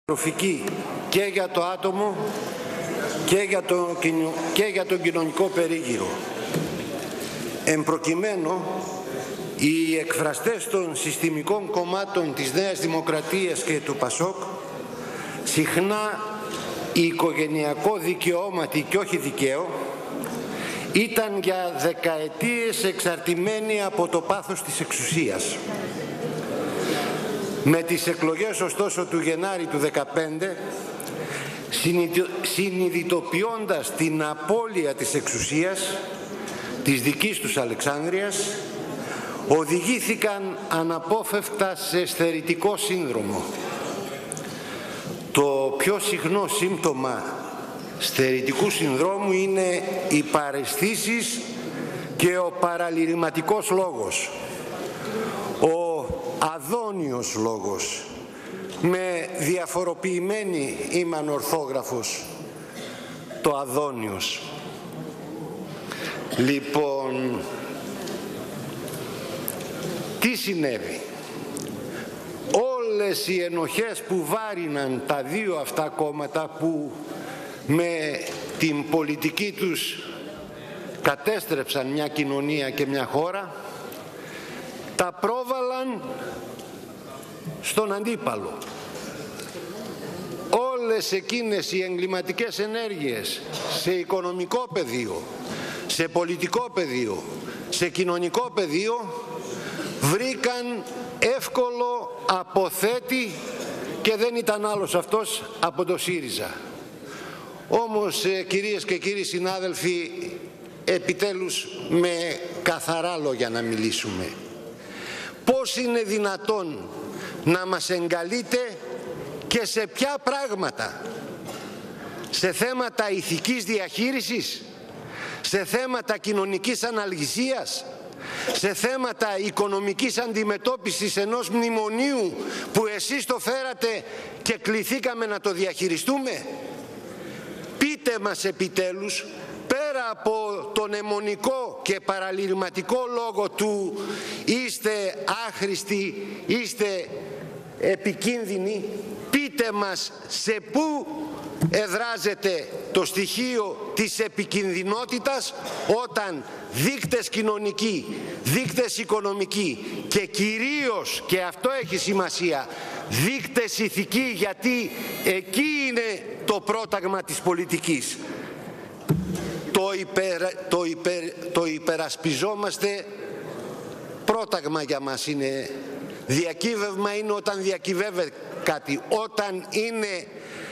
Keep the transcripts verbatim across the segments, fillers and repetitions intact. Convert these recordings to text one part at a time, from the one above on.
τροφική και για το άτομο και για, το, και για τον κοινωνικό περίγυρο. Εν προκειμένου, οι εκφραστές των συστημικών κομμάτων της Νέας Δημοκρατίας και του ΠΑΣΟΚ συχνά η οικογενειακό δικαιώματι και όχι δικαίο ήταν για δεκαετίες εξαρτημένοι από το πάθος της εξουσίας. Με τις εκλογές ωστόσο του Γενάρη του δύο χιλιάδες δεκαπέντε, συνειδητοποιώντας την απώλεια της εξουσίας της δικής τους Αλεξάνδρειας, οδηγήθηκαν αναπόφευκτα σε στερητικό σύνδρομο. Το πιο συχνό σύμπτωμα στερητικού συνδρόμου είναι οι παραισθήσεις και ο παραλυρηματικός λόγος, ο αδόνιος λόγος, με διαφοροποιημένη ήμαν ορθόγραφος, το αδόνιος. Λοιπόν, τι συνέβη? Όλες οι ενοχές που βάριναν τα δύο αυτά κόμματα, που με την πολιτική τους κατέστρεψαν μια κοινωνία και μια χώρα, τα πρόβαλαν στον αντίπαλο. Όλες εκείνες οι εγκληματικές ενέργειες σε οικονομικό πεδίο, σε πολιτικό πεδίο, σε κοινωνικό πεδίο, βρήκαν εύκολο αποθέτη και δεν ήταν άλλος αυτός από το ΣΥΡΙΖΑ. Όμως, κυρίες και κύριοι συνάδελφοι, επιτέλους με καθαρά λόγια να μιλήσουμε. Πώς είναι δυνατόν να μας εγκαλείτε και σε ποια πράγματα? Σε θέματα ηθικής διαχείρισης, σε θέματα κοινωνικής αναλγησίας, σε θέματα οικονομικής αντιμετώπισης ενός μνημονίου που εσείς το φέρατε και κληθήκαμε να το διαχειριστούμε? Πείτε μας επιτέλους, πέρα από τον αιμονικό και παραλυρηματικό λόγο του είστε άχρηστοι, είστε επικίνδυνοι, πείτε μας σε πού εδράζεται το στοιχείο της επικινδυνότητας όταν δείκτες κοινωνικοί, δείκτες οικονομικοί και κυρίως, και αυτό έχει σημασία, δείκτες ηθικοί, γιατί εκεί είναι το πρόταγμα της πολιτικής. Το, υπερ, το, υπερ, το υπερασπιζόμαστε, πρόταγμα για μας είναι. Διακύβευμα είναι όταν διακυβεύεται κάτι. Όταν είναι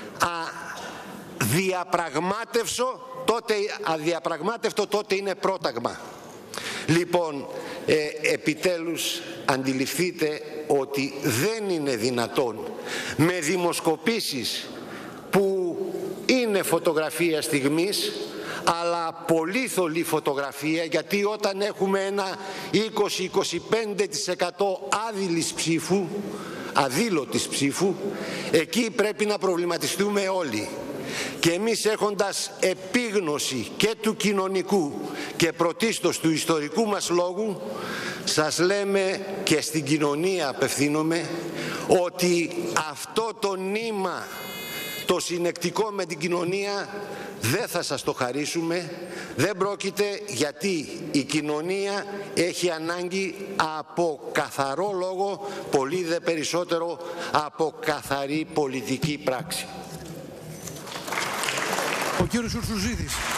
αδιαπραγμάτευτο, τότε, αδιαπραγμάτευτο, τότε είναι πρόταγμα. Λοιπόν, ε, επιτέλους αντιληφθείτε ότι δεν είναι δυνατόν με δημοσκοπήσεις που είναι φωτογραφία στιγμής, αλλά πολύ θολή φωτογραφία, γιατί όταν έχουμε ένα είκοσι με είκοσι πέντε τοις εκατό άδειλης ψήφου, αδήλωτης ψήφου, εκεί πρέπει να προβληματιστούμε όλοι. Και εμείς, έχοντας επίγνωση και του κοινωνικού και πρωτίστως του ιστορικού μας λόγου, σας λέμε και στην κοινωνία απευθύνομαι ότι αυτό το νήμα, το συνεκτικό με την κοινωνία, δεν θα σας το χαρίσουμε. Δεν πρόκειται, γιατί η κοινωνία έχει ανάγκη από καθαρό λόγο, πολύ δε περισσότερο από καθαρή πολιτική πράξη. Ο κύριος Ουρσουζίδης.